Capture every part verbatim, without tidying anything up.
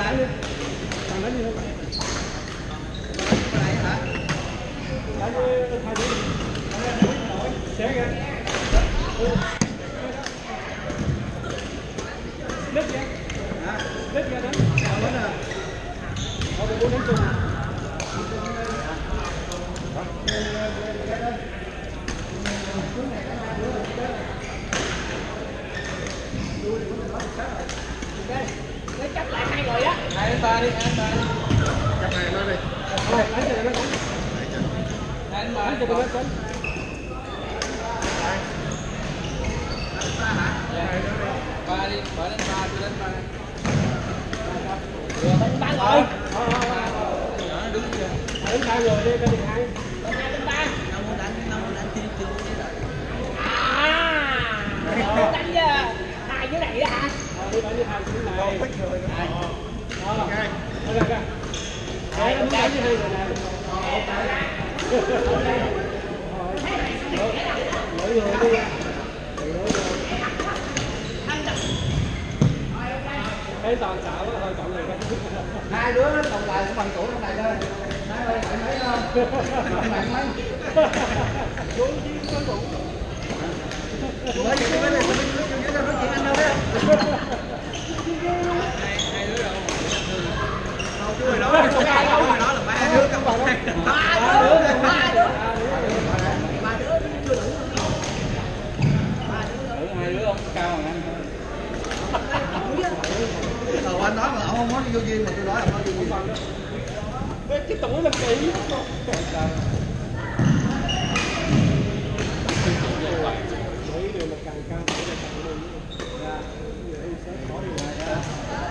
đi. Thằng đó đi thôi. Cái này hả? Đấy, hai đứa. Xé ra. Đứt ra. Hả? Đứt ra đánh. Rồi đánh à. Thôi đừng có đánh chung. Lấy chấp lại hai người á. Hai đến ba đi, hai đến ba đi. Chấp hai nó đi. Thôi, đánh cho nó đánh. Hai đến ba cho nó đánh. Ba đi, ba đến ba, tôi đến ba. Đánh ba rồi. Nó đứng kìa. Đánh hai người đi, cái gì hai. Hai đến ba. Nó muốn đánh, nó muốn đánh thêm thêm cái rồi. À. Đánh hai cái này đó hả? Ờ, đi đánh với hai cái này. Rồi, thích rồi. Ờ. Ok. Ok, ok. Hai đánh với hai người này. Mỗi người đi. Cái toàn xạo đó thôi, chọn người hai đứa còn lại cũng bằng tuổi trong này thôi. Hai ơi, phải mấy không? Bạn bạn mấy? Bốn chín có đủ. Mới gì cái này, tôi biết nói chuyện anh đâu đấy không? Hai đứa đâu? Đâu chứ rồi đó, rồi đó là ba đứa các bạn. Ba đứa, ba đứa. Ba đứa chưa đủ. Ba đứa. Hai đứa không cao bằng anh thôi. Ờ, anh nói mà ông không nói vô duyên mà tôi nói ông nói vô duyên. Cái tuổi làm kỹ. Mấy điều là càng cao thì càng lên. Ra, người sẽ khó đi lại ra.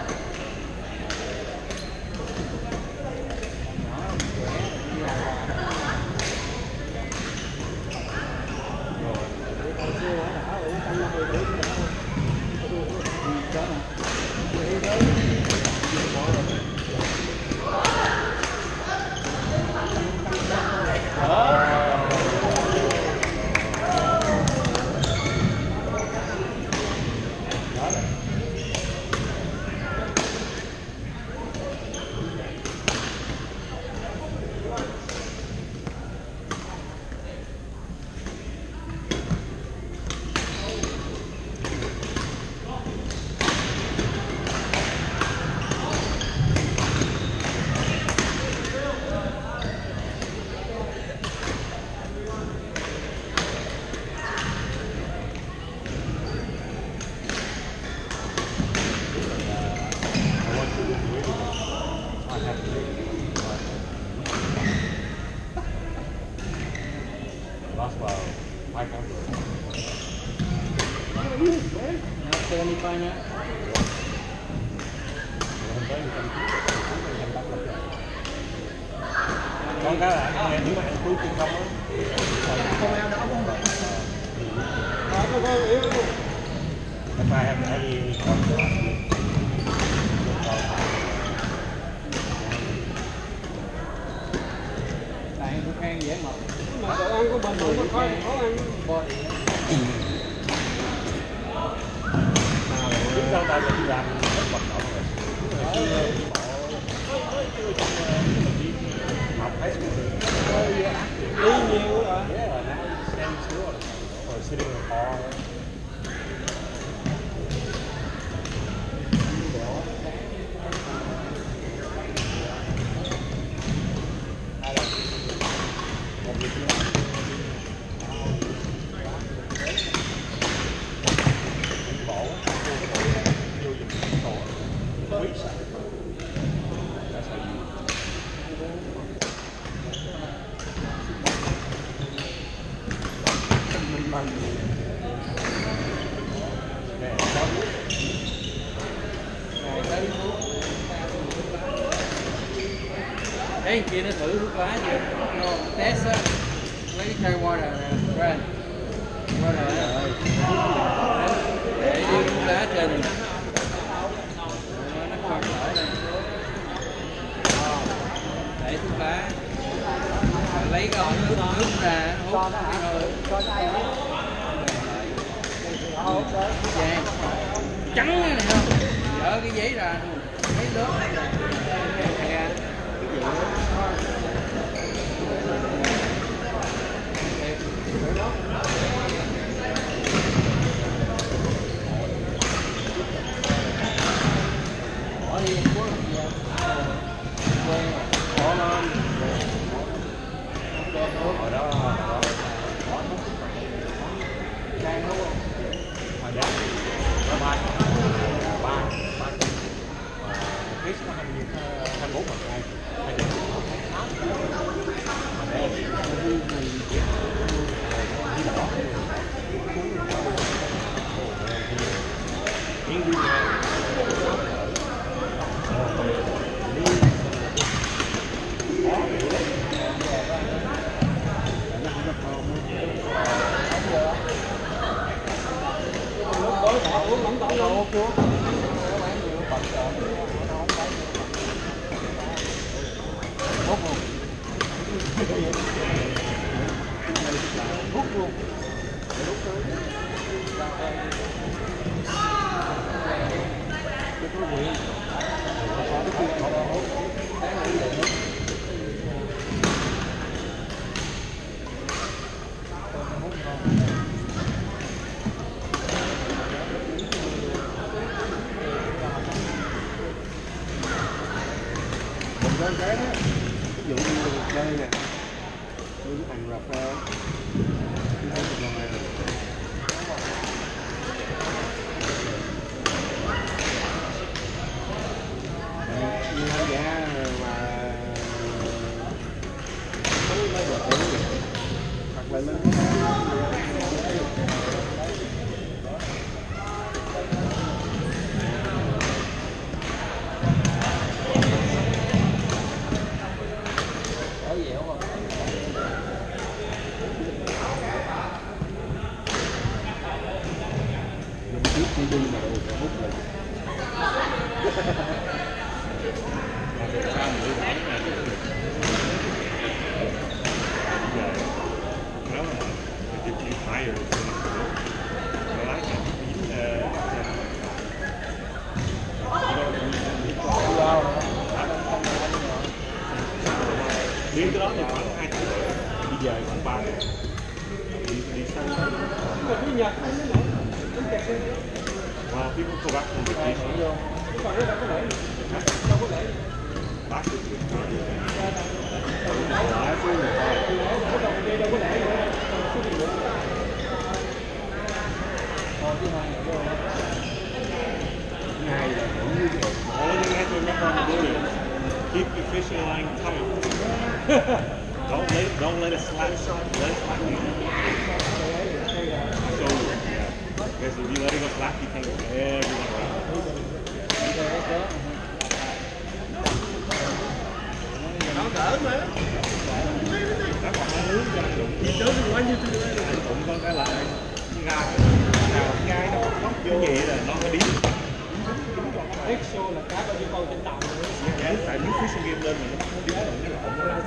Con cái là nghe những bạn cuối truyền thông á. Con em đó không được. Đó có có yếu không? Hôm nay em đã đi con. Này em cũng khen dễ mập. Mà đồ ăn của mình nó khó khó ăn. Body. Chúng ta đã đi làm rất vận động rồi. Học hết đi nhiều rồi. Xem xíu rồi. Rồi sitting in the car. Đấy kia nó thử thuốc lá chưa? No, test á. Lấy cái chai water nè, Brand. Water rồi. Để đi thuốc lá trên này. Nó còn nổi đây. Để thuốc lá. Lấy cái ống nước nước ra hút cái nồi. Vàng. Trắng này không? Dỡ cái giấy ra luôn. mấy lớp hay là cái gì đó bỏ đi quá quen bỏ lên hồi đó đang đúng không hồi đó ba ba ba ký số hai mươi hai bốn một hai hai điểm uống không tỏ luôn xuống bán nhiều bật rồi nó không bán hút luôn hút luôn hút tới cái có vị có cái chuyện họ hút cái này là hút hút ngon con cái đó, ví dụ như đây nè, như cái thằng rập ra, cái này là này nè, như hai giá mà mấy mấy giờ tuổi hoặc là lên đi đi mà đồ hút lên sao mình đi bán này giờ nó là chịu chịu phải rồi nó lái cái đi cái đó thì khoảng hai tháng bây giờ khoảng ba đi đi sang đi Nhật Well, people go back from vacation. Back to Ngày là cũng như vậy. All you have to remember on the boat is keep your fishing line tight. Don't let it, don't let it slap. Let it slap you. So, yeah. Because if you let it go slack, you can't go everything around. Nó cỡ mà. Nó còn hai hướng cho anh Dũng. Gì tới thì quá như thế này. Anh Dũng có cái là gai, nào gai nó có cái gì là nó phải đi. Biết show là cá bao nhiêu con trên tàu nữa. Dạ, tại những fishing game lên mà nó đi nó không có.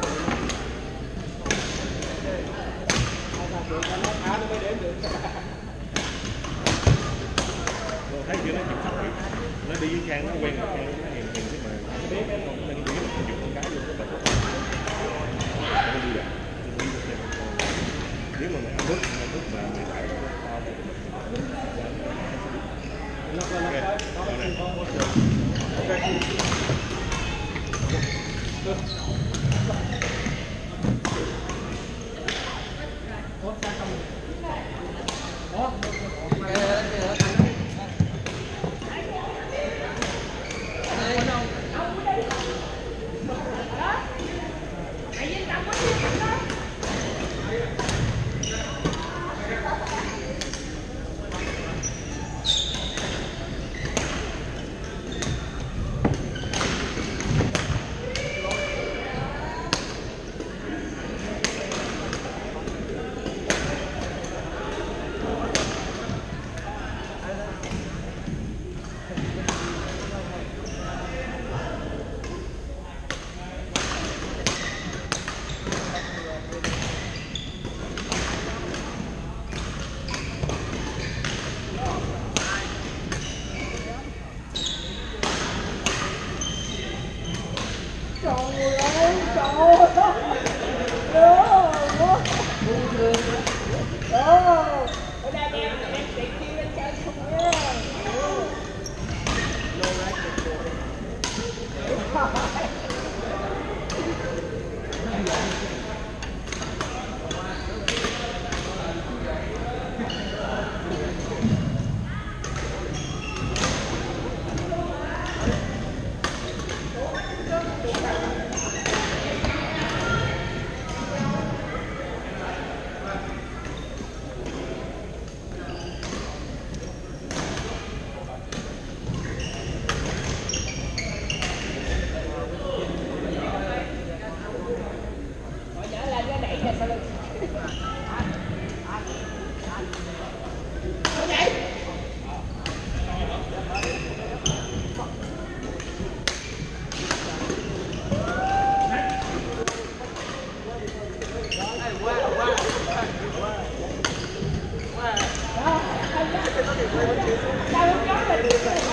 Nó thả nó mới đếm được. Thấy chưa nó chịu sắp rồi. Nó đi với Khang nó quen rồi Khang nó hiền hiền chứ mà nó biết cái con nó đi nó chịu con cái luôn các bạn. Nó đi được. Nếu mà mày ăn đứt, ăn đứt mà mày phải đi